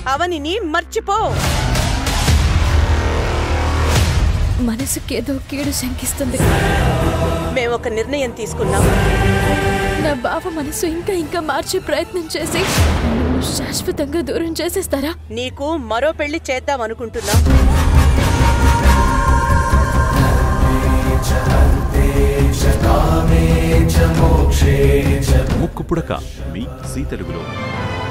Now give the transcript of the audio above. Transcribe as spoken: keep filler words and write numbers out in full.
అవనిని మర్చిపో. మనసుకేదో కీడు శంకిస్తుంది. మేమొక నిర్ణయం తీసుకున్నాం. నా బావ మనసు ఇంకా ఇంకా మార్చే ప్రయత్నం చేసి శాశ్వతంగా దూరం చేసేస్తారా? నీకు మరో పెళ్లి చేద్దాం అనుకుంటున్నాం. ముక్కు పుడక మీ జీ తెలుగులో.